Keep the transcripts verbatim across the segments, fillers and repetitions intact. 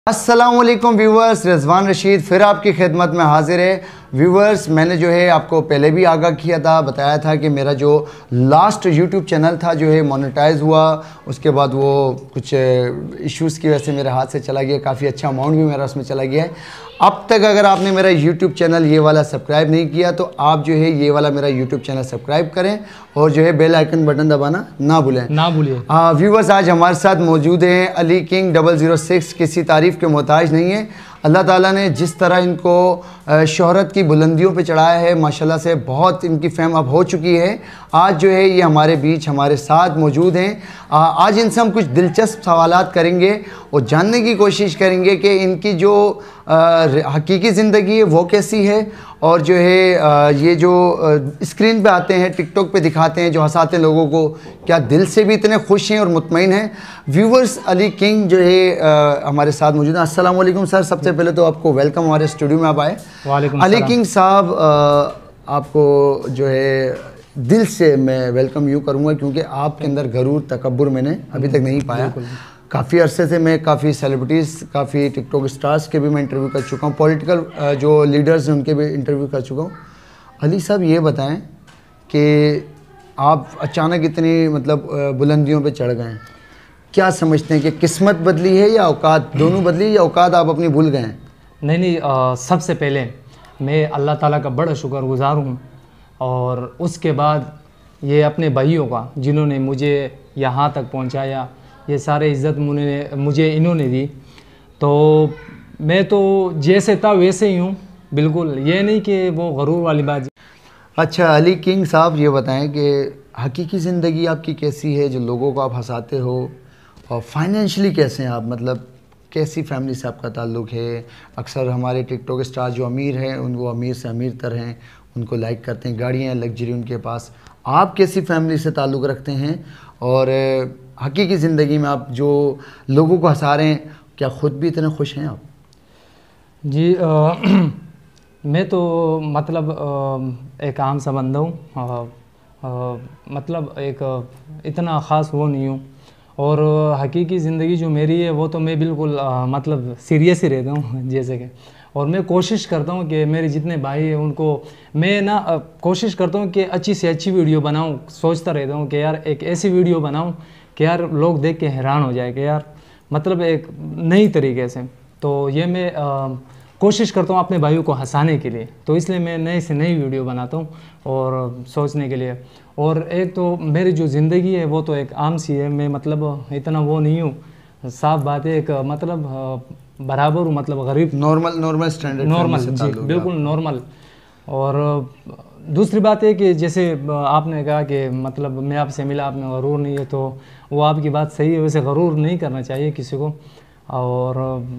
अस्सलामुअलैकुम व्यूवर्स, रिजवान रशीद फिर आपकी खिदमत में हाजिर है। व्यूवर्स, मैंने जो है आपको पहले भी आगाह किया था, बताया था कि मेरा जो लास्ट यूट्यूब चैनल था जो है मोनेटाइज हुआ, उसके बाद वो कुछ इश्यूज़ की वजह से मेरे हाथ से चला गया। काफ़ी अच्छा अमाउंट भी मेरा उसमें चला गया है। अब तक अगर आपने मेरा यूट्यूब चैनल ये वाला सब्सक्राइब नहीं किया तो आप जो है ये वाला मेरा यूट्यूब चैनल सब्सक्राइब करें और जो है बेल आइकन बटन दबाना ना भूलें ना भूलिए व्यूवर्स, आज हमारे साथ मौजूद हैं Ali king double zero six. किसी तारीफ़ के मोहताज नहीं है। अल्लाह ताला ने जिस तरह इनको शोहरत की बुलंदियों पे चढ़ाया है, माशाल्लाह से बहुत इनकी फेम अब हो चुकी है। आज जो है ये हमारे बीच हमारे साथ मौजूद हैं। आज इनसे हम कुछ दिलचस्प सवालात करेंगे और जानने की कोशिश करेंगे कि इनकी जो हकीकी ज़िंदगी है वो कैसी है, और जो है आ, ये जो स्क्रीन पे आते हैं, टिकटॉक पे दिखाते हैं, जो हंसाते हैं लोगों को, क्या दिल से भी इतने खुश हैं और मुतमईन हैं। व्यूवर्स, अली किंग जो है आ, हमारे साथ मौजूद हैं। अस्सलाम वालेकुम सर, सबसे पहले तो आपको वेलकम, हमारे स्टूडियो में आप आए। वालेकुम अली किंग साहब, आपको जो है दिल से मैं वेलकम यूँ करूँगा क्योंकि आपके अंदर गरूर तकब्बुर मैंने अभी तक नहीं पाया। काफ़ी अरसे से मैं काफ़ी सेलिब्रिटीज़, काफ़ी टिकटॉक स्टार्स के भी मैं इंटरव्यू कर चुका हूँ, पॉलिटिकल जो लीडर्स हैं उनके भी इंटरव्यू कर चुका हूँ। अली साहब, ये बताएं कि आप अचानक इतनी मतलब बुलंदियों पे चढ़ गए हैं, क्या समझते हैं कि किस्मत बदली है या औकात, दोनों बदली या औकात आप अपनी भूल गए हैं? नहीं नहीं आ, सबसे पहले मैं अल्लाह ताला का बड़ा शुक्रगुजार हूँ, और उसके बाद ये अपने भाइयों का जिन्होंने मुझे यहाँ तक पहुँचाया, ये सारे इज़्ज़त मुझे मुझे इन्होंने दी। तो मैं तो जैसे था वैसे ही हूँ, बिल्कुल ये नहीं कि वो गरूर वाली बात। अच्छा अली किंग साहब, ये बताएं कि हकीकी ज़िंदगी आपकी कैसी है, जो लोगों को आप हंसाते हो, और फाइनेंशियली कैसे हैं आप, मतलब कैसी फैमिली से आपका ताल्लुक़ है? अक्सर हमारे टिकटॉक स्टार जो अमीर हैं उन वो अमीर से अमीर तर हैं, उनको लाइक करते हैं, गाड़ियाँ लग्जरी उनके पास। आप कैसी फैमिली से ताल्लुक़ रखते हैं, और हकीकी ज़िंदगी में आप जो लोगों को हंसा रहे हैं, क्या ख़ुद भी इतने खुश हैं आप? जी आ, मैं तो मतलब आ, एक आम सा बंदा हूँ, मतलब एक इतना ख़ास वो नहीं हूँ, और हकीकी ज़िंदगी जो मेरी है वो तो मैं बिल्कुल आ, मतलब सीरियस ही रहता हूँ जैसे कि। और मैं कोशिश करता हूँ कि मेरे जितने भाई हैं उनको मैं ना आ, कोशिश करता हूँ कि अच्छी से अच्छी वीडियो बनाऊँ। सोचता रहता हूँ कि यार एक ऐसी वीडियो बनाऊँ कि यार लोग देख के हैरान हो जाए कि यार मतलब एक नई तरीके से। तो ये मैं आ, कोशिश करता हूँ अपने भाइयों को हंसाने के लिए, तो इसलिए मैं नए से नई वीडियो बनाता हूँ और सोचने के लिए। और एक तो मेरी जो ज़िंदगी है वो तो एक आम सी है, मैं मतलब इतना वो नहीं हूँ, साफ बात है, एक मतलब बराबर हूँ, मतलब गरीब, नॉर्मल नॉर्मल स्टैंडर्ड नॉर्मल, जी बिल्कुल नॉर्मल। और दूसरी बात है कि जैसे आपने कहा कि मतलब मैं आपसे मिला, आप में गरूर नहीं है, तो वो आपकी बात सही है। वैसे गरूर नहीं करना चाहिए किसी को, और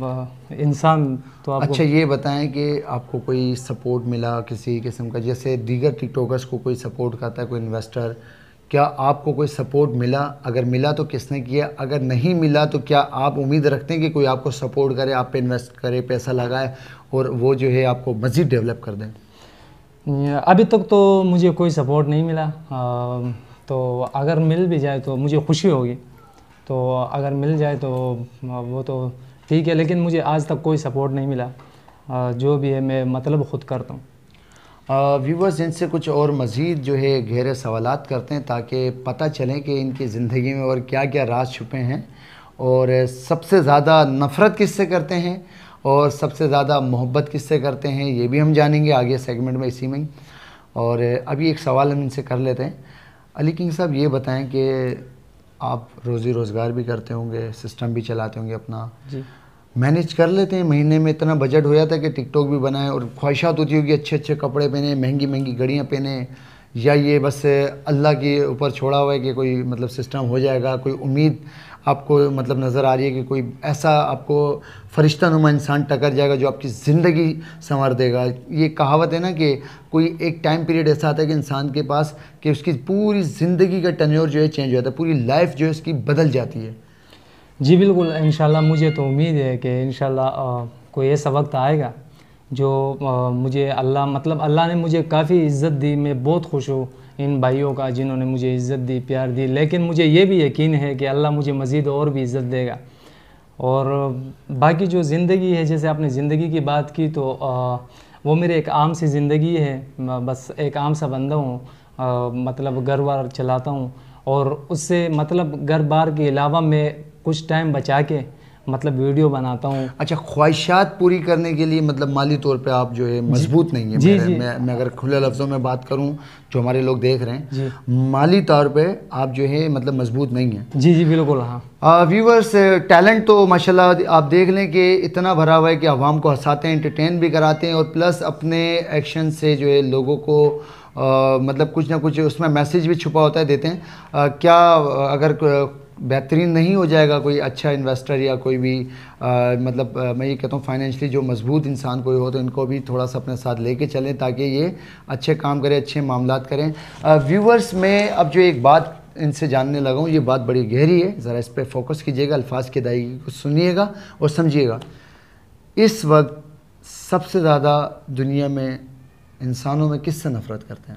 इंसान तो आपको। अच्छा ये बताएं कि आपको कोई सपोर्ट मिला किसी किस्म का, जैसे दीगर टिकटॉकर्स को कोई सपोर्ट करता है, कोई इन्वेस्टर, क्या आपको कोई सपोर्ट मिला? अगर मिला तो किसने किया? अगर नहीं मिला तो क्या आप उम्मीद रखते हैं कि कोई आपको सपोर्ट करे, आप पे इन्वेस्ट करे, पैसा लगाए और वो जो है आपको मज़ीद डेवलप कर दें? अभी तक तो मुझे कोई सपोर्ट नहीं मिला, आ, तो अगर मिल भी जाए तो मुझे खुशी होगी, तो अगर मिल जाए तो वो तो ठीक है, लेकिन मुझे आज तक कोई सपोर्ट नहीं मिला। आ, जो भी है मैं मतलब ख़ुद करता हूँ। व्यूवर्स, इनसे कुछ और मज़ीद जो है गहरे सवालात करते हैं ताकि पता चले कि इनकी ज़िंदगी में और क्या क्या राज छुपे हैं, और सबसे ज़्यादा नफ़रत किससे करते हैं और सबसे ज़्यादा मोहब्बत किससे करते हैं, ये भी हम जानेंगे आगे सेगमेंट में, इसी में ही। और अभी एक सवाल हम इनसे कर लेते हैं। अली किंग साहब, ये बताएं कि आप रोज़ी रोज़गार भी करते होंगे, सिस्टम भी चलाते होंगे अपना, जी मैनेज कर लेते हैं? महीने में इतना बजट हो जाता है कि टिकटॉक भी बनाए, और ख्वाहिशात होती होगी अच्छे अच्छे कपड़े पहने, महंगी महंगी घड़ियाँ पहने, या ये बस अल्लाह के ऊपर छोड़ा हुआ है कि कोई मतलब सिस्टम हो जाएगा? कोई उम्मीद आपको मतलब नज़र आ रही है कि कोई ऐसा आपको फरिश्ता नुमा इंसान टकर जाएगा जो आपकी ज़िंदगी संवार देगा? ये कहावत है ना कि कोई एक टाइम पीरियड ऐसा आता है कि इंसान के पास कि उसकी पूरी ज़िंदगी का टेन्योर जो है चेंज हो जाता है, पूरी लाइफ जो है उसकी बदल जाती है। जी बिल्कुल, इंशाल्लाह मुझे तो उम्मीद है कि इंशाल्लाह कोई ऐसा वक्त आएगा जो आ, मुझे अल्लाह मतलब अल्लाह ने मुझे काफ़ी इज़्ज़त दी। मैं बहुत खुश हूँ इन भाइयों का जिन्होंने मुझे इज़्ज़त दी, प्यार दी, लेकिन मुझे ये भी यकीन है कि अल्लाह मुझे मज़ीद और भी इज़्ज़त देगा। और बाकी जो ज़िंदगी है, जैसे आपने ज़िंदगी की बात की, तो आ, वो मेरे एक आम सी ज़िंदगी है। मैं बस एक आम सा बंदा हूँ, आ, मतलब घर बार चलाता हूँ, और उससे मतलब घर बार के अलावा मैं कुछ टाइम बचा के मतलब वीडियो बनाता हूँ। अच्छा, ख्वाहिशात पूरी करने के लिए मतलब माली तौर पे आप जो है मजबूत नहीं है। जी, मेरे, जी। मैं मैं अगर खुले लफ्ज़ों में बात करूं, जो हमारे लोग देख रहे हैं, माली तौर पे आप जो है मतलब मजबूत नहीं है। जी जी बिल्कुल। हाँ व्यूवर्स, टैलेंट तो माशाल्लाह आप देख लें कि इतना भरा हुआ है कि आवाम को हंसाते हैं, एंटरटेन भी कराते हैं, और प्लस अपने एक्शन से जो है लोगों को आ, मतलब कुछ ना कुछ उसमें मैसेज भी छुपा होता है, देते हैं। आ, क्या अगर बेहतरीन नहीं हो जाएगा कोई अच्छा इन्वेस्टर या कोई भी आ, मतलब आ, मैं ये कहता हूँ फाइनेंशियली जो मजबूत इंसान कोई हो, तो इनको भी थोड़ा सा अपने साथ लेके चलें ताकि ये अच्छे काम करें, अच्छे मामलात करें। व्यूवर्स, में अब जो एक बात इनसे जानने लगा हूँ, ये बात बड़ी गहरी है, ज़रा इस पर फोकस कीजिएगा, अल्फाज की अदायगी को सुनिएगा और समझिएगा। इस वक्त सबसे ज़्यादा दुनिया में इंसानों में किससे नफ़रत करते हैं?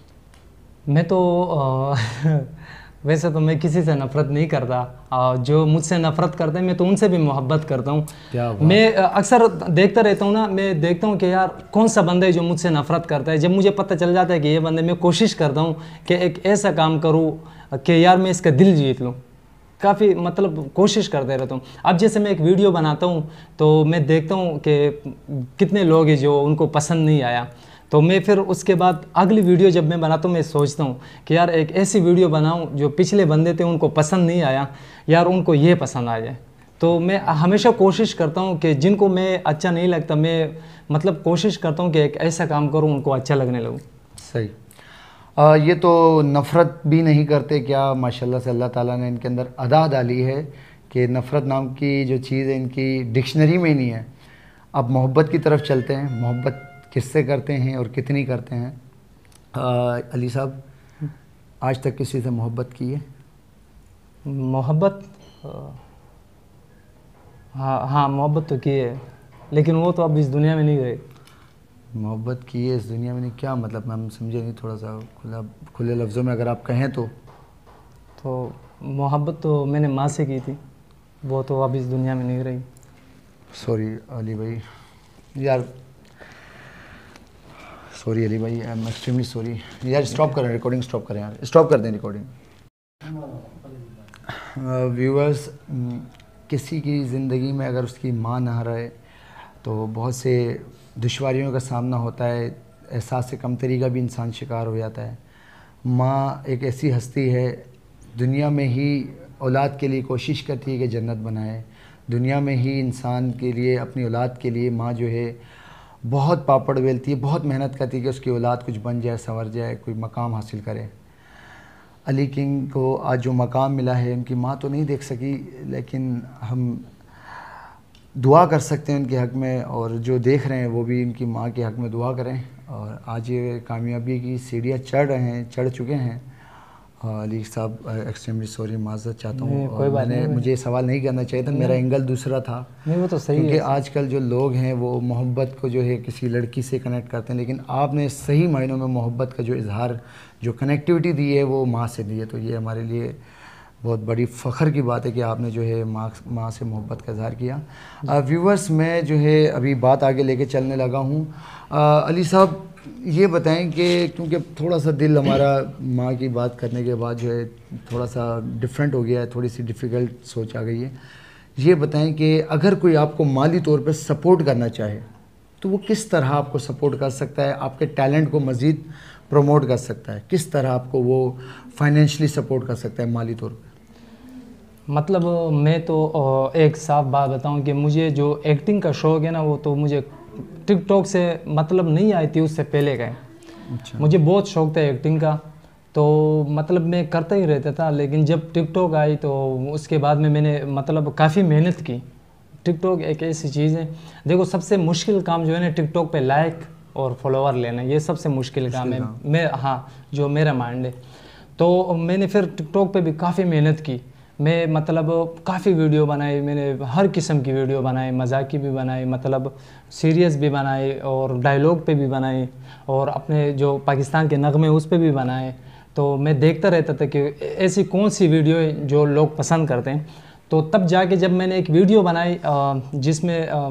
मैं तो आ, वैसे तो मैं किसी से नफ़रत नहीं करता। आ, जो मुझसे नफ़रत करते हैं मैं तो उनसे भी मोहब्बत करता हूँ। मैं अक्सर देखता रहता हूँ ना, मैं देखता हूँ कि यार कौन सा बंदा है जो मुझसे नफ़रत करता है। जब मुझे पता चल जाता है कि ये बंदे, मैं कोशिश करता हूँ कि एक ऐसा काम करूँ कि यार मैं इसका दिल जीत लूँ। काफ़ी मतलब कोशिश करते रहता हूँ। अब जैसे मैं एक वीडियो बनाता हूँ तो मैं देखता हूँ कि कितने लोग हैं जो उनको पसंद नहीं आया, तो मैं फिर उसके बाद अगली वीडियो जब मैं बनाता हूँ मैं सोचता हूँ कि यार एक ऐसी वीडियो बनाऊँ जो पिछले बंदे थे उनको पसंद नहीं आया, यार उनको ये पसंद आ जाए। तो मैं हमेशा कोशिश करता हूँ कि जिनको मैं अच्छा नहीं लगता, मैं मतलब कोशिश करता हूँ कि एक ऐसा काम करूँ उनको अच्छा लगने लगूँ। सही। आ, ये तो नफ़रत भी नहीं करते क्या? माशाल्लाह से अल्लाह ताला ने इनके अंदर अदा डाली है कि नफ़रत नाम की जो चीज़ है इनकी डिक्शनरी में ही नहीं है। अब मोहब्बत की तरफ चलते हैं। मोहब्बत किससे करते हैं और कितनी करते हैं? आ, अली साहब, आज तक किसी से मोहब्बत की है? मोहब्बत, हाँ हाँ मोहब्बत तो की है, लेकिन वो तो अब इस दुनिया में नहीं गए। मोहब्बत की है इस दुनिया में नहीं, क्या मतलब? हम समझे नहीं, थोड़ा सा खुला खुले लफ्ज़ों में अगर आप कहें तो। तो मोहब्बत तो मैंने माँ से की थी, वो तो अब इस दुनिया में नहीं रही। सॉरी अली भाई, यार सॉरी अली भाई, आई एम एक्सट्रीमली सॉरी यार। स्टॉप करें रिकॉर्डिंग, स्टॉप करें यार, स्टॉप कर दें रिकॉर्डिंग। व्यूअर्स, किसी की ज़िंदगी में अगर उसकी माँ ना रहे तो बहुत से दुश्वारियों का सामना होता है, एहसास से कमतरी का भी इंसान शिकार हो जाता है। माँ एक ऐसी हस्ती है, दुनिया में ही औलाद के लिए कोशिश करती है कि जन्नत बनाए। दुनिया में ही इंसान के लिए, अपनी औलाद के लिए माँ जो है बहुत पापड़ बेलती है, बहुत मेहनत करती है कि उसकी औलाद कुछ बन जाए, संवर जाए, कोई मकाम हासिल करे। अली किंग को आज जो मकाम मिला है, उनकी माँ तो नहीं देख सकी, लेकिन हम दुआ कर सकते हैं उनके हक़ में, और जो देख रहे हैं वो भी इनकी माँ के हक़ में दुआ करें। और आज ये कामयाबी की सीढ़ियाँ चढ़ रहे हैं, चढ़ चुके हैं। अली साहब, एक्सट्रीमली सॉरी, माज़रत चाहता हूँ। और मैंने मुझे सवाल नहीं करना चाहिए था, मेरा एंगल दूसरा था। नहीं वो तो सही क्योंकि है। आजकल जो लोग हैं वो मोहब्बत को जो है किसी लड़की से कनेक्ट करते हैं, लेकिन आपने सही मायनों में मोहब्बत का जो इजहार, जो कनेक्टिविटी दी है वो माँ से दी है। तो ये हमारे लिए बहुत बड़ी फ़ख्र की बात है कि आपने जो है माँ माँ से मोहब्बत का इजहार किया। व्यूवर्स, मैं जो है अभी बात आगे लेके चलने लगा हूँ। अली साहब, ये बताएं कि क्योंकि थोड़ा सा दिल हमारा माँ की बात करने के बाद जो है थोड़ा सा डिफरेंट हो गया है, थोड़ी सी डिफ़िकल्ट सोच आ गई है। ये बताएं कि अगर कोई आपको माली तौर पर सपोर्ट करना चाहे तो वो किस तरह आपको सपोर्ट कर सकता है, आपके टैलेंट को मज़ीद प्रमोट कर सकता है? किस तरह आपको वो फाइनेंशियली सपोर्ट कर सकता है माली तौर पर? मतलब मैं तो एक साफ बात बताऊं कि मुझे जो एक्टिंग का शौक़ है ना, वो तो मुझे टिकटॉक से मतलब नहीं आई थी, उससे पहले का है। अच्छा। मुझे बहुत शौक़ था एक्टिंग का, तो मतलब मैं करता ही रहता था। लेकिन जब टिकटॉक आई तो उसके बाद में मैंने मतलब काफ़ी मेहनत की। टिकटॉक एक ऐसी चीज़ है, देखो सबसे मुश्किल काम जो है ना टिकटॉक पे लाइक और फॉलोवर लेना, ये सबसे मुश्किल काम है। मैं हाँ जो मेरा माइंड है, तो मैंने फिर टिकटॉक पे भी काफ़ी मेहनत की। मैं मतलब काफ़ी वीडियो बनाई, मैंने हर किस्म की वीडियो बनाई, मजाक की भी बनाई, मतलब सीरियस भी बनाई, और डायलॉग पे भी बनाई, और अपने जो पाकिस्तान के नगमे उस पे भी बनाए। तो मैं देखता रहता था कि ऐसी कौन सी वीडियो है जो लोग पसंद करते हैं। तो तब जाके जब मैंने एक वीडियो बनाई अ, जिसमें अ,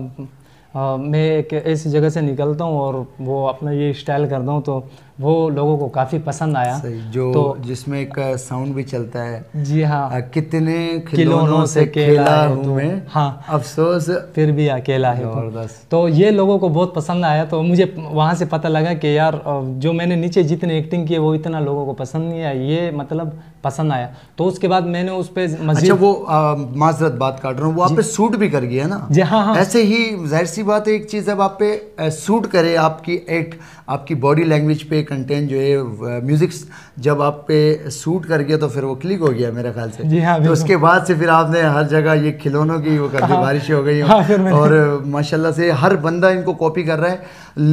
अ, मैं एक ऐसी जगह से निकलता हूँ और वो अपना ये स्टाइल करता हूँ, तो वो लोगों को काफ़ी पसंद आया। सही, जो तो जिसमें एक साउंड भी चलता है, जी हाँ, आ, कितने खिलौनों से खेला हूँ मैं, हाँ अफसोस फिर भी अकेला है तू। जबरदस्त। तो ये लोगों को बहुत पसंद आया, तो मुझे वहाँ से पता लगा कि यार अ, जो मैंने नीचे जितनी एक्टिंग की है वो इतना लोगों को पसंद नहीं आया, ये मतलब पसंद आया। तो उसके बाद मैंने उस पर अच्छा, मजीद वो आ, माजरत बात काट रहा हूँ, वो आप पे सूट भी कर गया ना? जी हाँ हाँ ऐसे ही जाहिर सी बात है, एक चीज़ जब आप पे सूट करे, आपकी एक आपकी बॉडी लैंग्वेज पे कंटेंट जो है, म्यूजिक जब आप पे सूट कर गया तो फिर वो क्लिक हो गया मेरे ख्याल से। जी हाँ, तो उसके बाद से फिर आपने हर जगह ये खिलौनों की वो कर दी, बारिश हो गई हाँ, फिर मैंने- और माशाल्लाह से हर बंदा इनको कॉपी कर रहा है।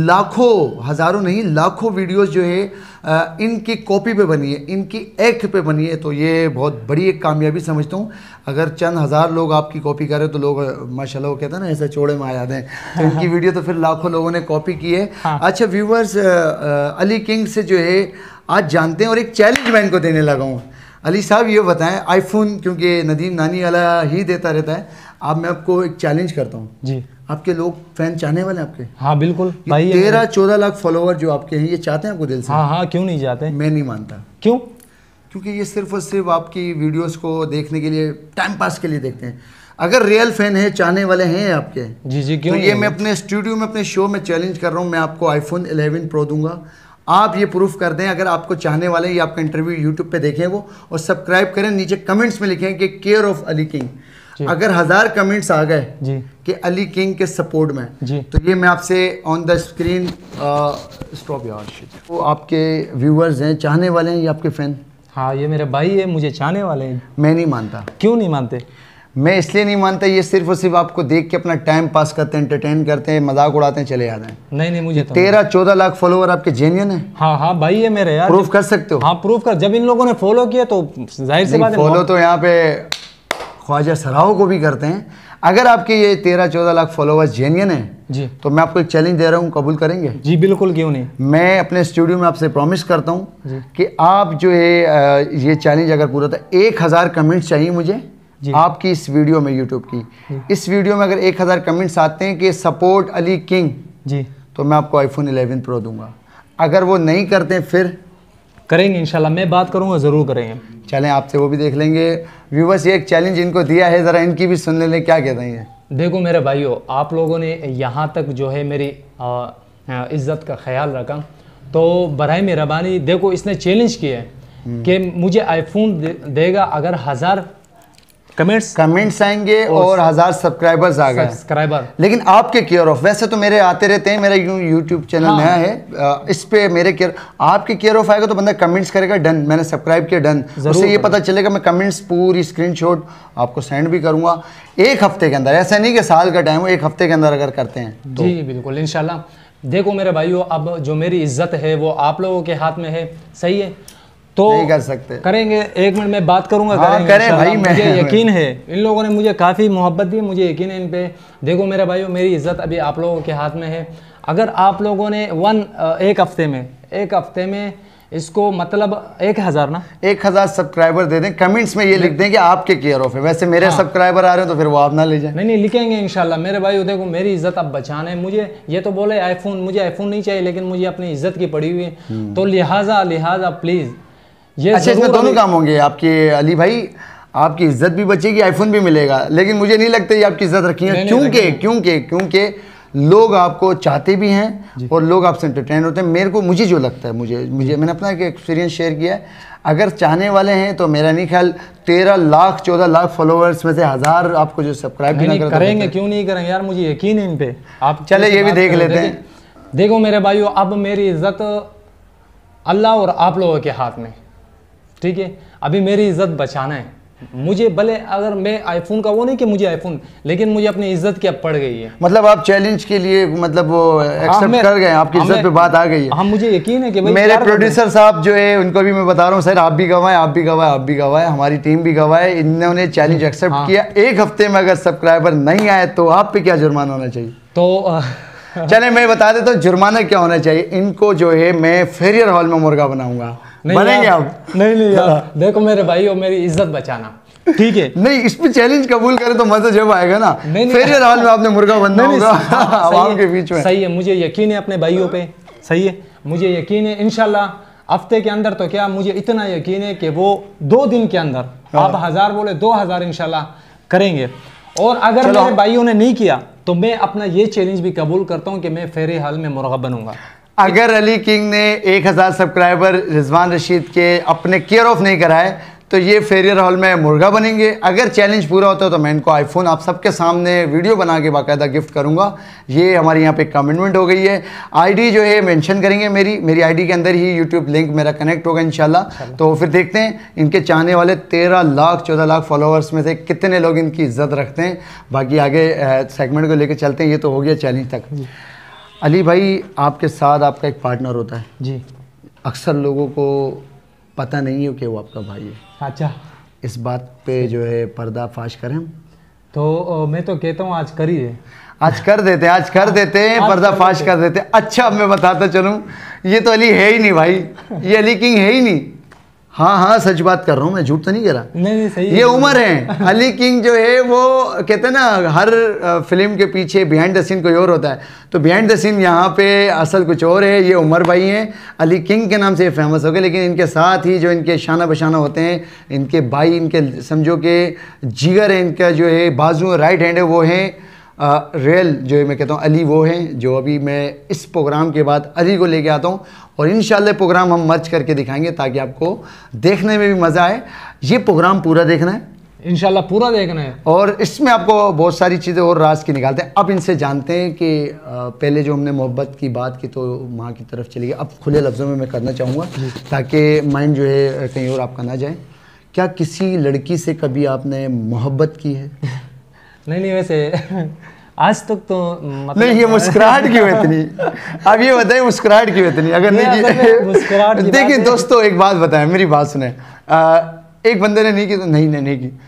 लाखों, हज़ारों नहीं, लाखों वीडियोस जो है अ, इनकी कॉपी पे बनी है, इनकी एक्ट पे बनी है। तो ये बहुत बड़ी एक कामयाबी समझता हूँ। अगर चंद हज़ार लोग आपकी कॉपी करें तो लोग माशाल्लाह वो कहते हैं ना, ऐसे चौड़े में आ जाते हैं। तो इनकी वीडियो तो फिर लाखों लोगों ने कॉपी की है। हाँ। अच्छा व्यूवर्स, अली किंग से जो है आज जानते हैं, और एक चैलेंज मैं इनको देने लगा हूँ। अली साहब ये बताएं, आईफोन क्योंकि नदीम नानी वाला ही देता रहता है, अब मैं आपको एक चैलेंज करता हूँ। जी आपके लोग फैन चाहने वाले हैं आपके? हाँ बिल्कुल ये भाई, ये तेरह चौदह लाख फॉलोवर जो आपके हैं, ये चाहते हैं आपको दिल से? हाँ हाँ क्यों नहीं जाते, मैं नहीं मानता, क्यों? क्योंकि ये सिर्फ और सिर्फ आपकी वीडियोस को देखने के लिए, टाइम पास के लिए देखते हैं। अगर रियल फैन है, चाहने वाले हैं आपके, जी जी क्यों तो नहीं ये होंगे? मैं अपने स्टूडियो में, अपने शो में चैलेंज कर रहा हूँ। मैं आपको आईफोन इलेवन प्रो दूंगा, आप ये प्रूफ कर दें अगर आपको चाहने वाले हैं, ये आपका इंटरव्यू यूट्यूब पे देखें वो, और सब्सक्राइब करें। नीचे कमेंट्स में लिखें कि केयर ऑफ अली किंग। अगर हजार कमेंट्स आ गए जी कि अली किंग के सपोर्ट में, जी, तो ये मैं आपसे ऑन द स्क्रीन स्टॉप यार शिट, वो आपके व्यूअर्स हैं, चाहने वाले हैं, ये आपके फैन? हाँ ये मेरे भाई है, मुझे चाहने वाले हैं। मैं नहीं मानता। क्यों नहीं मानते? मैं इसलिए नहीं मानता, ये सिर्फ और सिर्फ आपको देख के अपना टाइम पास करते हैं, एंटरटेन करते हैं, मजाक उड़ाते हैं, चले जाते हैं। नहीं नहीं मुझे तो तेरह चौदह लाख फॉलोवर आपके जेन्युइन है? हाँ हाँ भाई ये मेरे यार, प्रूफ कर सकते हो? हाँ प्रूफ कर। जब इन लोगों ने फॉलो किया तो जाहिर सी बात है, फॉलो तो यहाँ पे ख्वाजा सराओ को भी करते हैं। अगर आपके ये तेरह चौदह लाख फॉलोवर्स जेन्युइन है जी, तो मैं आपको एक चैलेंज दे रहा हूँ, कबूल करेंगे? जी बिल्कुल, क्यों नहीं। मैं अपने स्टूडियो में आपसे प्रॉमिस करता हूँ कि आप जो है अ, ये चैलेंज अगर पूरा था, एक हज़ार कमेंट्स चाहिए मुझे आपकी इस वीडियो में, यूट्यूब की इस वीडियो में अगर एक हज़ार कमेंट्स आते हैं कि सपोर्ट अली किंग जी, तो मैं आपको आईफोन इलेवन प्रो दूंगा। अगर वो नहीं करते फिर करेंगे इंशाल्लाह, मैं बात करूंगा, ज़रूर करेंगे। चलें आपसे वो भी देख लेंगे। व्यूवर्स ये एक चैलेंज इनको दिया है, ज़रा इनकी भी सुन लें, क्या कहते हैं ये। देखो मेरे भाइयों, आप लोगों ने यहाँ तक जो है मेरी इज़्ज़त का ख्याल रखा, तो बराए मेहरबानी, देखो इसने चैलेंज किया है कि मुझे आईफोन दे, देगा अगर हज़ार कमेंट्स कमेंट्स आएंगे और हज़ार सब्सक्राइबर्स आ गए, सब्सक्राइबर। लेकिन आपके केयर ऑफ, वैसे तो मेरे आते रहते हैं, मेरा यूट्यूब चैनल हाँ। नया है, इस पे मेरे केयर, आपके केयर ऑफ आएगा तो बंदा कमेंट्स करेगा, डन, मैंने सब्सक्राइब किया, डन, उससे ये पता चलेगा। मैं कमेंट्स पूरी स्क्रीनशॉट आपको सेंड भी करूंगा एक हफ्ते के अंदर, ऐसा नहीं कि साल का टाइम हो, एक हफ्ते के अंदर अगर करते हैं तो। जी बिल्कुल इंशाल्लाह। देखो मेरे भाइयों, अब जो मेरी इज्जत है वो आप लोगों के हाथ में है, सही है, तो नहीं कर सकते, करेंगे। एक मिनट में बात करूंगा, हाँ, करेंगे करें भाई, मैं मुझे यकीन है इन लोगों ने मुझे काफ़ी मोहब्बत दी, मुझे यकीन है इन पे। देखो मेरे भाइयों, मेरी इज्जत अभी आप लोगों के हाथ में है। अगर आप लोगों ने वन एक हफ्ते में एक हफ्ते में इसको मतलब एक हज़ार ना एक हज़ार सब्सक्राइबर दे दें, कमेंट्स में ये लिख दें कि आपके केयर ऑफ है। वैसे मेरे हाँ। सब्सक्राइबर आ रहे हैं तो फिर वो आप ना ले जाएं। नहीं नहीं लिखेंगे इंशाल्लाह मेरे भाई। देखो मेरी इज्जत अब बचाना है मुझे, ये तो बोले आईफोन, मुझे आईफोन नहीं चाहिए, लेकिन मुझे अपनी इज्जत की पड़ी हुई है, तो लिहाजा लिहाजा प्लीज़ ये। अच्छा, इसमें दोनों काम होंगे आपके अली भाई, आपकी इज्जत भी बचेगी, आईफोन भी मिलेगा, लेकिन मुझे नहीं लगता ये आपकी इज्जत रखी है, क्योंकि क्योंकि क्योंकि लोग आपको चाहते भी हैं और लोग आपसे एंटरटेन होते हैं। मेरे को मुझे जो लगता है, मुझे मुझे मैंने अपना एक एक्सपीरियंस शेयर किया है, अगर चाहने वाले हैं तो मेरा नहीं ख्याल तेरह लाख चौदह लाख फॉलोअर्स में से हज़ार आपको जो सब्सक्राइब भी नहीं करेंगे, क्यों नहीं करेंगे यार, मुझे यकीन है इन पे। आप चले ये भी देख लेते हैं। देखो मेरे भाइयों, अब मेरी इज्जत अल्लाह और आप लोगों के हाथ में, ठीक है। अभी मेरी इज्जत बचाना है मुझे, भले अगर मैं आईफोन का वो नहीं कि मुझे आईफोन, लेकिन मुझे अपनी इज्जत की अब पड़ गई है। मतलब आप चैलेंज के लिए मतलब वो एक्सेप्ट हाँ, कर गए, आपकी इज्जत पे बात आ गई है। हाँ मुझे यकीन है कि मेरे प्रोड्यूसर साहब जो है उनको भी मैं बता रहा हूँ, सर आप भी गवाए, आप भी गवाए, आप भी गवाए, हमारी टीम भी गवाए, इन्होंने चैलेंज एक्सेप्ट हाँ। किया। एक हफ्ते में अगर सब्सक्राइबर नहीं आए तो आप पे क्या जुर्माना होना चाहिए? तो चले मैं बता देता हूँ जुर्माना क्या होना चाहिए। इनको जो है मैं फेरियर हॉल में मुर्गा बनाऊंगा, बनेंगे आप? नहीं नहीं यार, देखो मेरे भाई, मेरी इज्जत बचाना, ठीक है। नहीं, इस पे चैलेंज कबूल करे तो मजा जब आएगा ना, फेरियर हॉल में आपने मुर्गा बनना होगा आवाम के बीच में। सही है, मुझे यकीन है अपने भाइयों पे, सही है, मुझे यकीन है इंशाल्लाह हफ्ते के अंदर, तो क्या मुझे इतना यकीन है कि वो दो दिन के अंदर आप हजार बोले दो हजार इंशाल्लाह करेंगे। और अगर मेरे भाइयों ने नहीं किया तो मैं अपना ये चैलेंज भी कबूल करता हूँ कि मैं फेरियर हॉल में मुर्गा बनूंगा। अगर अली किंग ने एक हज़ार सब्सक्राइबर रिजवान रशीद के अपने केयर ऑफ नहीं कराए तो ये फेरियर हॉल में मुर्गा बनेंगे। अगर चैलेंज पूरा होता है तो मैं इनको आईफोन आप सबके सामने वीडियो बना के बाकायदा गिफ्ट करूंगा। ये हमारी यहाँ पे कमिटमेंट हो गई है। आईडी जो है मेंशन करेंगे, मेरी मेरी आईडी के अंदर ही यूट्यूब लिंक मेरा कनेक्ट होगा इंशाल्लाह। तो फिर देखते हैं इनके चाहने वाले तेरह लाख चौदह लाख फॉलोअर्स में से कितने लोग इनकी इज्जत रखते हैं। बाकी आगे सेगमेंट को लेकर चलते हैं। ये तो हो गया चैलेंज तक। अली भाई, आपके साथ आपका एक पार्टनर होता है जी, अक्सर लोगों को पता नहीं है कि वो आपका भाई है। अच्छा, इस बात पे जो है पर्दा फाश करें हम? तो मैं तो कहता हूँ आज कर ही दे, आज कर देते हैं, आज कर देते हैं, पर्दा फाश कर देते हैं। अच्छा, अब मैं बताता चलूँ, ये तो अली है ही नहीं भाई, ये अली किंग है ही नहीं। हाँ हाँ, सच बात कर रहा हूँ मैं, झूठ तो नहीं कह रहा। नहीं नहीं सही ये उमर है। अली किंग जो है वो कहते हैं ना, हर फिल्म के पीछे बिहाइंड द सीन कोई और होता है, तो बिहाइंड द सीन यहाँ पे असल कुछ और है। ये उमर भाई हैं, अली किंग के नाम से ये फेमस हो गए, लेकिन इनके साथ ही जो इनके शाना बशाना होते हैं, इनके भाई, इनके समझो कि जिगर है, इनका जो है बाजू राइट हैंड है, वो हैं रियल जो है मैं कहता हूँ अली, वो हैं जो अभी मैं इस प्रोग्राम के बाद अली को लेके आता हूँ और इंशाल्लाह प्रोग्राम हम मर्ज करके दिखाएंगे ताकि आपको देखने में भी मज़ा आए। ये प्रोग्राम पूरा देखना है इंशाल्लाह, पूरा देखना है, और इसमें आपको बहुत सारी चीज़ें और राज की निकालते हैं। अब इनसे जानते हैं कि पहले जो हमने मोहब्बत की बात की तो माँ की तरफ चली गई, अब खुले लफ्ज़ों में मैं करना चाहूँगा ताकि माइंड जो है कहीं और आपका ना जाए। क्या किसी लड़की से कभी आपने मोहब्बत की है? नहीं नहीं, वैसे आज तक तो मतलब नहीं, ये मुस्कुराहट क्यों इतनी? अब ये बताइए मुस्कुराहट क्यों इतनी? अगर नहीं मुस्कुराहट देखिए दोस्तों, एक बात बताएं, मेरी बात सुने। एक बंदे ने नहीं की तो नहीं नहीं नहीं की।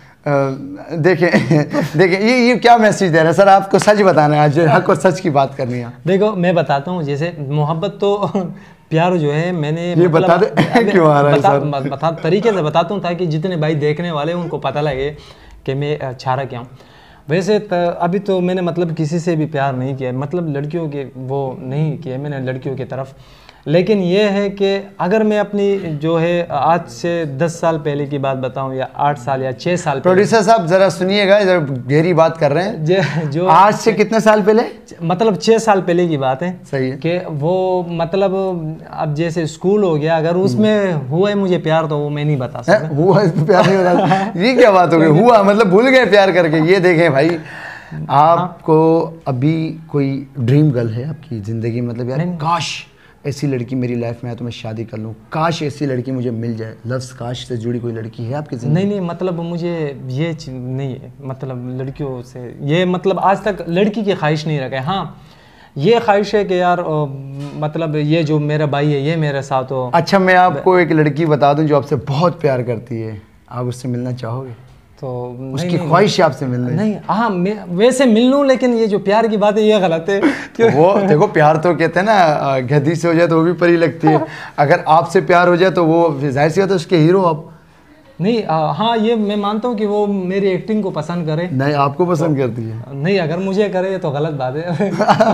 देखें देखें ये ये क्या मैसेज दे रहा है सर? आपको सच बताना है, आज हक और सच की बात करनी है। देखो मैं बताता हूँ, जैसे मोहब्बत तो प्यार जो है मैंने ये मतलब बता दे क्यों आ रहा है बता, सर? बता तरीके से बताता हूँ ताकि जितने भाई देखने वाले उनको पता लगे कि मैं चाह क्या हूँ। वैसे अभी तो मैंने मतलब किसी से भी प्यार नहीं किया, मतलब लड़कियों के वो नहीं किया मैंने लड़कियों की तरफ। लेकिन ये है कि अगर मैं अपनी जो है आज से दस साल पहले की बात बताऊं या आठ साल या छः साल, प्रोड्यूसर साहब ज़रा सुनिएगा, जरा गहरी बात कर रहे हैं। जो, जो आज से कितने साल पहले? मतलब छः साल पहले की बात है। सही है कि वो मतलब अब जैसे स्कूल हो गया, अगर उसमें हुआ है मुझे प्यार तो वो मैं नहीं बता सकता। हुआ प्यार नहीं बता ये क्या बात हो गई? हुआ मतलब भूल गए प्यार करके। ये देखें भाई, आपको अभी कोई ड्रीम गर्ल है आपकी ज़िंदगी, मतलब यार काश ऐसी लड़की मेरी लाइफ में है तो मैं शादी कर लूँ, काश ऐसी लड़की मुझे मिल जाए, लफ्ज़ काश से जुड़ी कोई लड़की है आपकी ज़िंदगी? नहीं नहीं, मतलब मुझे ये नहीं है, मतलब लड़कियों से ये मतलब आज तक लड़की की ख्वाहिश नहीं रखा है। हाँ, ये ख्वाहिश है कि यार ओ, मतलब ये जो मेरा भाई है ये मेरे साथ हो। अच्छा, मैं आपको एक लड़की बता दूं जो आपसे बहुत प्यार करती है, आप उससे मिलना चाहोगे? तो उसकी ख्वाहिश है आपसे मिलने? नहीं, हाँ वैसे मिल लूँ, लेकिन ये जो प्यार की बात है ये गलत है। तो वो देखो, प्यार तो कहते हैं ना, गधी से हो जाए तो वो भी परी लगती है। अगर आपसे प्यार हो जाए तो वो जाहिर सी बात है उसके हीरो आप। नहीं आ, हाँ ये मैं मानता हूँ कि वो मेरी एक्टिंग को पसंद करे। नहीं, आपको पसंद तो, करती है? नहीं, अगर मुझे करे तो गलत बात है।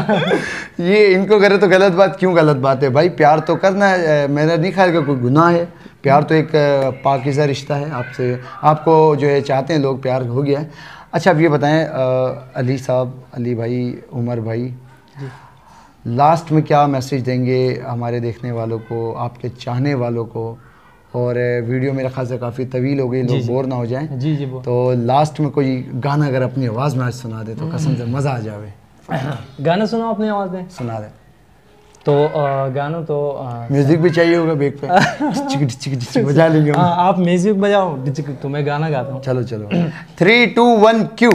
ये इनको करे तो गलत बात क्यों? गलत बात है भाई, प्यार तो करना है। मेरा नहीं ख्याल का कोई गुनाह है। प्यार तो एक पाकीज़ा रिश्ता है। आपसे आपको जो है चाहते हैं लोग, प्यार हो गया है। अच्छा, अब ये बताएं अली साहब, अली भाई, उमर भाई, लास्ट में क्या मैसेज देंगे हमारे देखने वालों को, आपके चाहने वालों को? और वीडियो मेरा ख्याल से काफ़ी तवील हो गई, लोग बोर ना हो जाएं। जी जी, तो लास्ट में कोई गाना अगर अपनी आवाज़ में आज सुना दे तो कसम से मज़ा आ जावे। गाना सुनाओ अपनी आवाज़ में? सुना दे। तो गाना तो म्यूजिक भी चाहिए होगा बैक पे। डिचिक डिचिक डिचिक बजा लेंगे हम। आप म्यूजिक बजाओ, डिचिक तो मैं गाना गाता हूँ। चलो चलो, थ्री टू वन क्यू।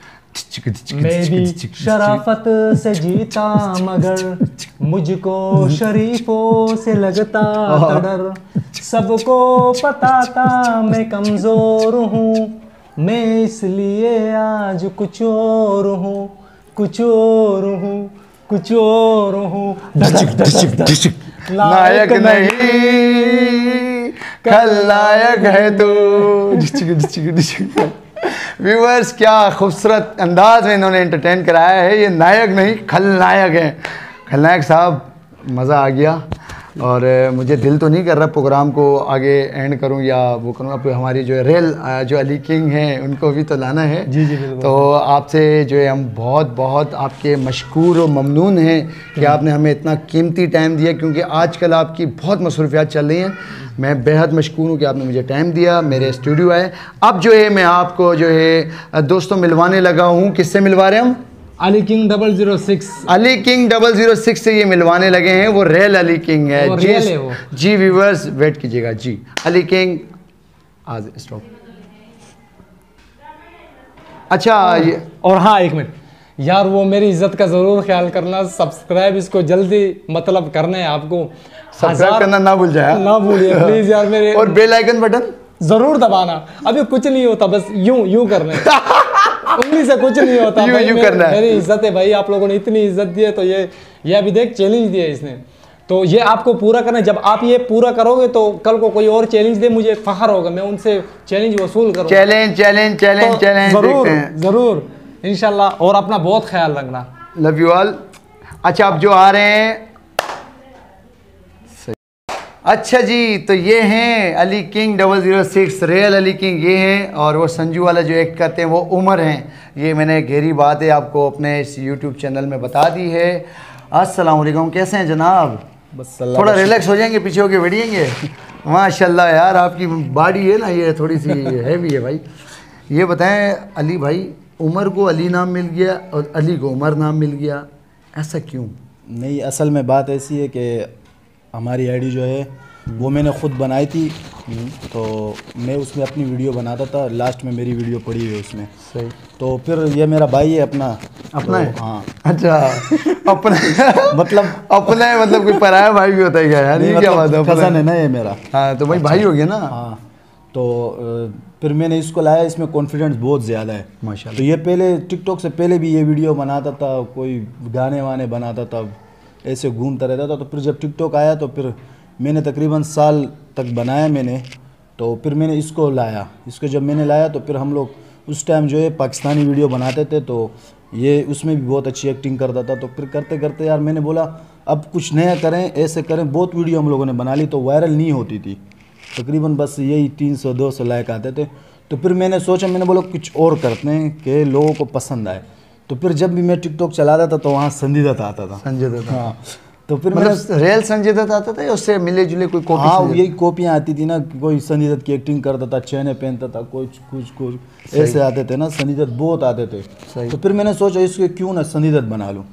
मैं भी शराफत से जीता मगर मुझको शरीफों से लगता डर, सबको पता था मैं कमज़ोर हूँ, मैं इसलिए आज कुछ और हूँ, कुछ और हूँ, कुछ और हूँ। नायक नहीं खलनायक है तू। व्यूअर्स, क्या खूबसूरत अंदाज में इन्होंने एंटरटेन कराया है। ये नायक नहीं खलनायक है। खलनायक साहब, मज़ा आ गया। और मुझे दिल तो नहीं कर रहा प्रोग्राम को आगे एंड करूं या वो करूं। अब हमारी जो है रेल जो अली किंग हैं उनको भी तो लाना है। जी जी बिल्कुल। तो आपसे जो है हम बहुत बहुत आपके मशकूर और ममनून हैं कि आपने हमें इतना कीमती टाइम दिया, क्योंकि आजकल आपकी बहुत मसरूफियात चल रही हैं। मैं बेहद मशकूर हूँ कि आपने मुझे टाइम दिया, मेरे स्टूडियो आए। अब जो है मैं आपको जो है दोस्तों मिलवाने लगा हूँ। किससे मिलवा रहे हैं हम? Ali king double zero six. Ali king double zero six से ये मिलवाने लगे हैं। वो रियल अली किंग है। वो जी रियल है वो। जी व्यूअर्स वेट कीजिएगा जी। अली किंग आज स्टॉप। अच्छा ये और हाँ एक मिनट यार, वो मेरी इज्जत का जरूर ख्याल करना। सब्सक्राइब इसको जल्दी मतलब करना है आपको। सब्सक्राइब करना ना भूल जाए, ना भूलिए प्लीज यार मेरे। और बेल आइकन बटन जरूर दबाना। अभी कुछ नहीं होता, बस यूं यूं करना है। उंगली से कुछ नहीं होता। यूं भाई यूं मेरे, करना है। मेरी इज्जत है भाई, आप लोगों ने इतनी इज्जत दी है। तो ये ये अभी देख चैलेंज दिया है इसने, तो ये आपको पूरा करना है। जब आप ये पूरा करोगे तो कल को कोई और चैलेंज दे, मुझे फखर होगा, मैं उनसे चैलेंज वसूल करूंगा। चैलेंज चैलेंज चैलेंज चैलेंज जरूर जरूर इंशाल्लाह। और अपना बहुत ख्याल रखना। Love you all. अच्छा आप जो आ रहे हैं, अच्छा जी, तो ये हैं Ali king double zero six, real Ali king ये हैं। और वो संजू वाला जो एक्ट करते हैं वो उमर हैं। ये मैंने गहरी बात है आपको अपने इस यूट्यूब चैनल में बता दी है। अस्सलाम वालेकुम, कैसे हैं जनाब? बस थोड़ा रिलैक्स हो जाएंगे, पीछे होके बैठिएंगे। माशाल्लाह यार, आपकी बॉडी है ना ये थोड़ी सी हैवी है भाई। ये बताएं अली भाई, उमर को अली नाम मिल गया और अली को उमर नाम मिल गया, ऐसा क्यों? नहीं, असल में बात ऐसी है कि हमारी आईडी जो है वो मैंने ख़ुद बनाई थी, तो मैं उसमें अपनी वीडियो बनाता था। लास्ट में मेरी वीडियो पड़ी हुई है उसमें। सही। तो फिर ये मेरा भाई है अपना अपना तो, है? हाँ। अच्छा अपना मतलब अपना है, मतलब कोई पराया भाई भी होता है क्या यार? ये क्या बात है? कज़न है ना ये मेरा। हाँ तो भाई भाई हो गया ना। हाँ, तो अ, फिर मैंने इसको लाया। इसमें कॉन्फिडेंस बहुत ज़्यादा है माशाल्लाह। तो ये पहले टिकटॉक से पहले भी ये वीडियो बनाता था, कोई गाने वाने बनाता था, ऐसे घूमता रहता था। तो फिर जब टिकटॉक आया तो फिर मैंने तकरीबन साल तक बनाया मैंने। तो फिर मैंने इसको लाया। इसको जब मैंने लाया तो फिर हम लोग उस टाइम जो है पाकिस्तानी वीडियो बनाते थे, तो ये उसमें भी बहुत अच्छी एक्टिंग करता था। तो फिर करते करते यार मैंने बोला अब कुछ नया करें, ऐसे करें। बहुत वीडियो हम लोगों ने बना ली, तो वायरल नहीं होती थी, तकरीबन बस यही तीन सौ दो सौ लाइक आते थे। तो फिर मैंने सोचा, मैंने बोला कुछ और करते हैं कि लोगों को पसंद आए। तो फिर जब भी मैं टिकटॉक चलाता था तो वहाँ संजय दत्त आता था। संजय दत्त, हाँ। तो फिर मतलब रियल संजय दत्त आता था या उससे मिले जुले कोई कॉपी? हाँ, यही कॉपियाँ आती थी ना। कोई संजय दत्त की एक्टिंग करता था, चैने पहनता था, कुछ कुछ कुछ ऐसे आते थे ना। संजय दत्त बहुत आते थे। तो फिर मैंने सोचा इसको क्यों ना संजय दत्त बना लूँ।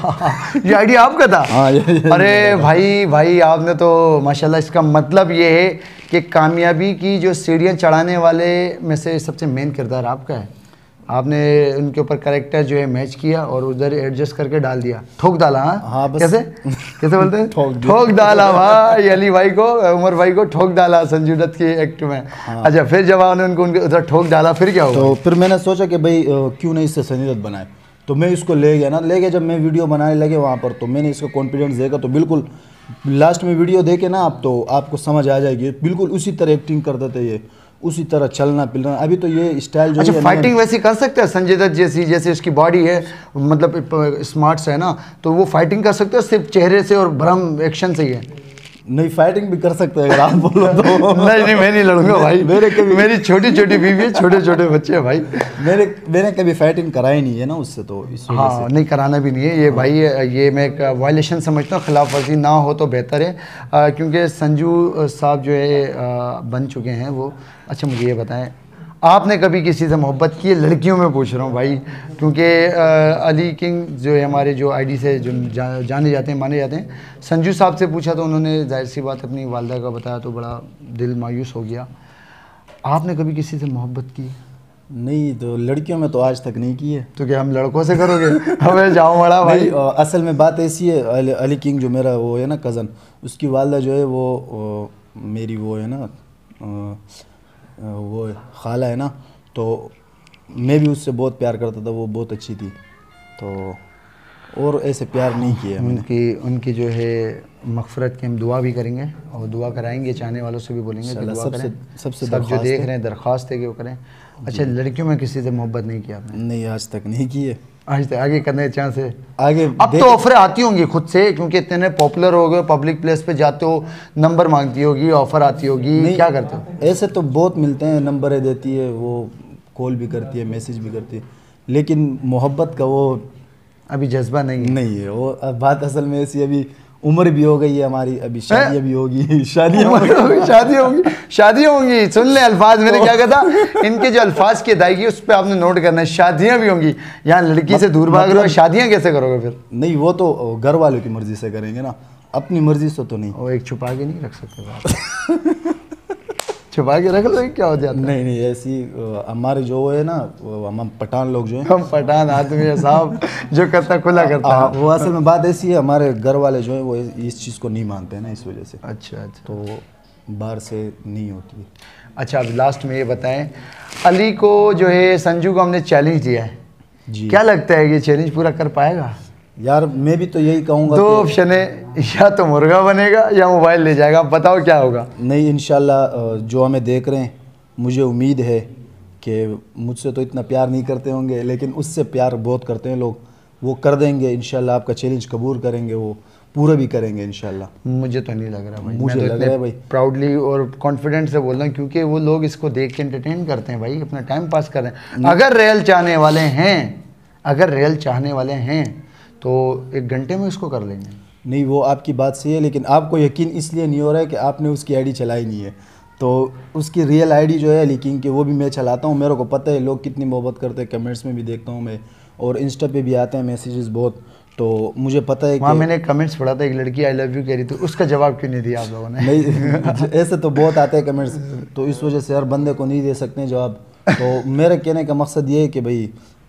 ये आइडिया आपका था? हाँ, ये, ये अरे भाई भाई आपने तो माशाल्लाह, इसका मतलब ये है कि कामयाबी की जो सीढ़ियाँ चढ़ाने वाले में से सबसे मेन किरदार आपका है। आपने उनके ऊपर कैरेक्टर जो है मैच किया और उधर एडजस्ट करके डाल दिया, ठोक डाला। हाँ हाँ, बस कैसे कैसे बोलते हैं? ठोक ठोक डाला भाई अली भाई को, उमर भाई को ठोक डाला संजू दत्त के एक्ट में। हाँ। अच्छा, फिर जब आपने उनको उनके उधर ठोक डाला फिर क्या हुआ? तो फिर मैंने सोचा कि भाई क्यों नहीं इससे संजय दत्त बनाए। तो मैं इसको ले गया ना, ले गया जब मैं वीडियो बनाने लगे वहाँ पर, तो मैंने इसको कॉन्फिडेंस देखा। तो बिल्कुल लास्ट में वीडियो देखे ना आप, तो आपको समझ आ जाएगी। बिल्कुल उसी तरह एक्टिंग करते थे ये, उसी तरह चलना पिलना। अभी तो ये स्टाइल जो अच्छा, है फाइटिंग वैसी कर सकते हैं संजय दत्त जैसी? जैसे उसकी बॉडी है, मतलब स्मार्ट है ना, तो वो फाइटिंग कर सकते हो सिर्फ चेहरे से और भ्रम एक्शन से ही है? नहीं, फाइटिंग भी कर सकते हैं अगर आप बोलो तो। नहीं नहीं, मैं नहीं लड़ूंगा भाई। मेरे कभी मेरी छोटी छोटी बीवी है, छोटे छोटे बच्चे हैं भाई। मेरे मैंने कभी फाइटिंग कराई नहीं है ना उससे, तो इस वजह हाँ से। नहीं, कराना भी नहीं है ये भाई। ये मैं एक वायलेशन समझता हूँ, खिलाफ वर्जी ना हो तो बेहतर है, आ, क्योंकि संजू साहब जो है आ, बन चुके हैं वो। अच्छा मुझे ये बताएं, आपने कभी किसी से मोहब्बत की है? लड़कियों में पूछ रहा हूँ भाई, क्योंकि अली किंग जो है हमारे जो आईडी से जो जा, जाने जाते हैं, माने जाते हैं। संजू साहब से पूछा तो उन्होंने जाहिर सी बात अपनी वालदा का बताया, तो बड़ा दिल मायूस हो गया। आपने कभी किसी से मोहब्बत की? नहीं, तो लड़कियों में तो आज तक नहीं की है। तो क्या हम लड़कों से करोगे? हमें जाओ बड़ा भाई। नहीं, असल में बात ऐसी है, अली, अली किंग जो मेरा वो है ना कज़न, उसकी वालदा जो है वो, वो मेरी वो है ना वो खाला है ना, तो मैं भी उससे बहुत प्यार करता था। वो बहुत अच्छी थी। तो और ऐसे प्यार नहीं किया मैंने। उनकी उनकी जो है मग़फ़िरत की हम दुआ भी करेंगे और दुआ कराएंगे, चाहने वालों से भी बोलेंगे कि दुआ सबसे करें। सबसे सब जो देख रहे हैं दरख्वास्त है कि वो करें। अच्छा, लड़कियों में किसी से मोहब्बत नहीं किया आपने? नहीं, आज तक नहीं किए। आज तक आगे करने के चांस है? आगे अब तो ऑफर आती होंगी खुद से, क्योंकि इतने पॉपुलर हो गए, पब्लिक प्लेस पे जाते हो, नंबर मांगती होगी, ऑफर आती होगी, क्या करते हो? ऐसे तो बहुत मिलते हैं, नंबर देती है, वो कॉल भी करती है, मैसेज भी करती है, लेकिन मोहब्बत का वो अभी जज्बा नहीं है। नहीं है वो। अब बात असल में ऐसी, अभी उम्र भी हो गई है हमारी, अभी शादियाँ भी होगी, शादियाँ होगी, शादियाँ होंगी, शादियाँ होंगी। सुन ले अल्फाज, मैंने क्या कहा था, इनके जो अल्फाज की अदायगी उस पर आपने नोट करना है। शादियाँ भी होंगी, यहाँ लड़की से दूर भाग रहे हो, शादियाँ कैसे करोगे फिर? नहीं, वो तो घर वालों की मर्जी से करेंगे ना, अपनी मर्जी से तो नहीं। वो एक छुपा के नहीं रख सकते बात। छुपा के रख लो, क्या हो जाता है? नहीं नहीं, ऐसी हमारे जो है ना, हम पठान लोग जो हैं, हम पठान आदमी है साहब, जो करता खुला करता है। वो असल में बात ऐसी है, हमारे घर वाले जो हैं वो इस चीज़ को नहीं मानते हैं ना, इस वजह से। अच्छा अच्छा, तो बाहर से नहीं होती है। अच्छा, अब लास्ट में ये बताएं, अली को जो है, संजू को हमने चैलेंज दिया है जी, क्या लगता है कि चैलेंज पूरा कर पाएगा? यार मैं भी तो यही कहूँगा। दो ऑप्शन है, या तो मुर्गा बनेगा या मोबाइल ले जाएगा, बताओ क्या होगा? नहीं, इंशाल्लाह जो हमें देख रहे हैं, मुझे उम्मीद है कि मुझसे तो इतना प्यार नहीं करते होंगे, लेकिन उससे प्यार बहुत करते हैं लोग, वो कर देंगे इंशाल्लाह। आपका चैलेंज कबूल करेंगे, वो पूरा भी करेंगे इंशाल्लाह। मुझे तो नहीं लग रहा भाई, मुझे मैं तो लग रहा है भाई, प्राउडली और कॉन्फिडेंस से बोल रहा हूँ, क्योंकि वो लोग इसको देख के एंटरटेन करते हैं भाई, अपना टाइम पास कर रहे हैं। अगर रियल चाहने वाले हैं, अगर रियल चाहने वाले हैं तो एक घंटे में इसको कर लेंगे। नहीं, वो आपकी बात सही है, लेकिन आपको यकीन इसलिए नहीं हो रहा है कि आपने उसकी आईडी चलाई नहीं है। तो उसकी रियल आईडी जो है लेकिन कि वो भी मैं चलाता हूँ, मेरे को पता है लोग कितनी मोहब्बत करते हैं, कमेंट्स में भी देखता हूँ मैं, और इंस्टा पे भी आते हैं मैसेजेस बहुत, तो मुझे पता है वहाँ कि मैंने कमेंट्स पढ़ा था, एक लड़की आई लव यू कह रही थी, उसका जवाब क्यों नहीं दिया आप लोगों ने? नहीं, ऐसे तो बहुत आते हैं कमेंट्स, तो इस वजह से हर बंदे को नहीं दे सकते हैं जवाब। तो मेरे कहने का मकसद ये है कि भाई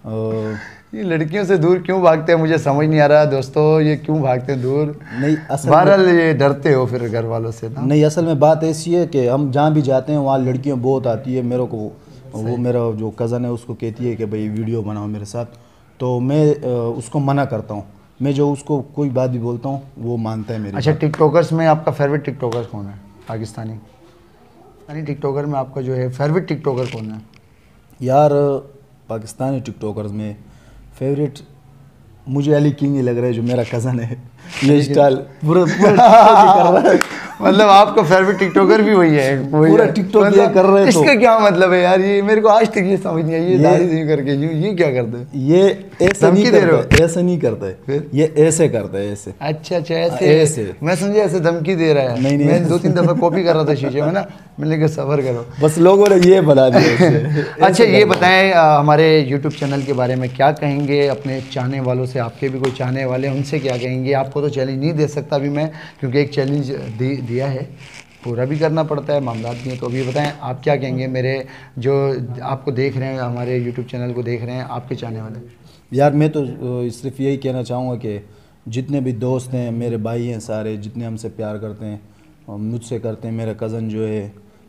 आ, ये लड़कियों से दूर क्यों भागते हैं, मुझे समझ नहीं आ रहा दोस्तों, ये क्यों भागते हैं दूर? नहीं, असल बहरहाल ये डरते हो फिर घर वालों से ना? नहीं, असल में बात ऐसी है कि हम जहाँ भी जाते हैं वहाँ लड़कियाँ बहुत आती है। मेरे को वो मेरा जो कज़न है उसको कहती है कि भाई वीडियो बनाओ मेरे साथ, तो मैं उसको मना करता हूँ। मैं जो उसको कोई बात भी बोलता हूँ वो मानता है मेरी। अच्छा, टिकटॉकर्स में आपका फेवरेट टिकटॉकर कौन है? पाकिस्तानी पाकिस्तानी टिकटॉकर में आपका जो है फेवरेट टिकटॉकर कौन है? यार पाकिस्तानी टिकटॉकर्स में फेवरेट मुझे अली किंग ही लग रहा है, जो मेरा कज़न है। ये स्टाइल पूरा पूरा कर रहा है। मतलब आपका फेवरेट टिकटॉकर भी वही है? वही पूरा है। टिकटॉक मतलब ये कर रहे हैं तो इसका क्या मतलब है यार? ये मेरे को आज तक ये समझ नहीं आई, ये दाढ़ी नहीं करके यूं ये क्या करते हैं? ये ऐसे नहीं दे रहे हो? करता है, ऐसे नहीं करता है, फिर? ये ऐसे करता है, ऐसे। अच्छा अच्छा, ऐसे ऐसे। मैं समझे ऐसे धमकी दे रहा है। नहीं, नहीं, मैं दो तीन दफा कॉपी कर रहा था शीशे में ना, मैंने कहा सबर करो। बस लोगों ने ये बना दिया ऐसे। अच्छा, ये बताएं आ, हमारे यूट्यूब चैनल के बारे में क्या कहेंगे अपने चाहने वालों से? आपके भी कोई चाहने वाले हैं, उनसे क्या कहेंगे? आपको तो चैलेंज नहीं दे सकता अभी मैं, क्योंकि एक चैलेंज दि, दिया है, पूरा भी करना पड़ता है, मामला नहीं है। तो अभी बताएं आप क्या कहेंगे मेरे जो आपको देख रहे हैं, हमारे यूट्यूब चैनल को देख रहे हैं, आपके चाहने वाले? यार मैं तो सिर्फ यही कहना चाहूँगा कि जितने भी दोस्त हैं, मेरे भाई हैं सारे, जितने हमसे प्यार करते हैं, मुझसे करते हैं, मेरा कज़न जो है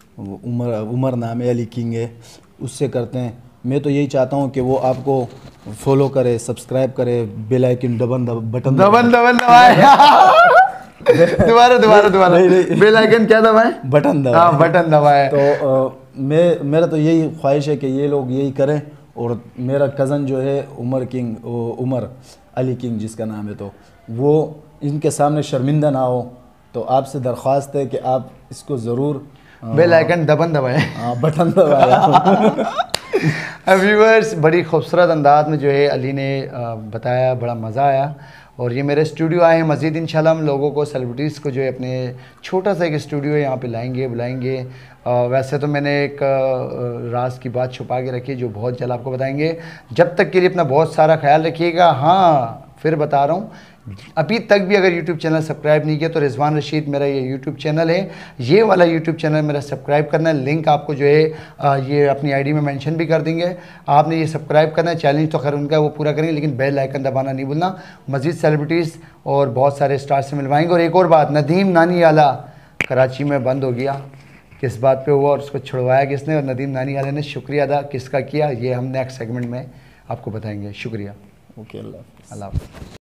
उमर उमर नाम है, अली किंग है, उससे करते हैं। मैं तो यही चाहता हूँ कि वो आपको फॉलो करे, सब्सक्राइब करे, बेल आइकन दबन दब बटन दबन दबन दबाए। दोबारा दोबारा दोबारा बेल आइकन क्या दबाए? बटन दबाए। हाँ, बटन दबाए। तो आ, मैं मेरा तो यही ख्वाहिश है कि ये लोग यही करें, और मेरा कज़न जो है उमर किंग उमर अली किंग जिसका नाम है, तो वो इनके सामने शर्मिंदा ना हो। तो आपसे दरख्वास्त है कि आप इसको ज़रूर बेल आइकन दबन दबाए, बटन दबाया। व्यूअर्स, बड़ी खूबसूरत अंदाज में जो है अली ने बताया, बड़ा मज़ा आया। और ये मेरे स्टूडियो आए हैं, मज़ीद इंशाल्लाह हम लोगों को, सेलिब्रिटीज़ को जो है अपने छोटा सा एक स्टूडियो यहाँ पे लाएंगे, बुलाएंगे। वैसे तो मैंने एक राज की बात छुपा के रखी है जो बहुत जल्द आपको बताएंगे। जब तक के लिए अपना बहुत सारा ख्याल रखिएगा। हाँ, फिर बता रहा हूँ, अभी तक भी अगर यूट्यूब चैनल सब्सक्राइब नहीं किया तो रिजवान रशीद मेरा ये यूट्यूब चैनल है, ये वाला यूट्यूब चैनल मेरा सब्सक्राइब करना है। लिंक आपको जो है आ, ये अपनी आईडी में मेंशन भी कर देंगे। आपने ये सब्सक्राइब करना है। चैलेंज तो खैर उनका है, वो पूरा करेंगे, लेकिन बेल आइकन दबाना नहीं भूलना। मज़ीद सेलिब्रिटीज़ और बहुत सारे स्टार से मिलवाएंगे। और एक और बात, नदीम नानीवाला कराची में बंद हो गया, किस बात पे हुआ और उसको छुड़वाया किसने, और नदीम नानीवाला ने शुक्रिया अदा किसका किया, ये हम नेक्स्ट सेगमेंट में आपको बताएंगे। शुक्रिया। ओके, अल्लाह अल्लाह।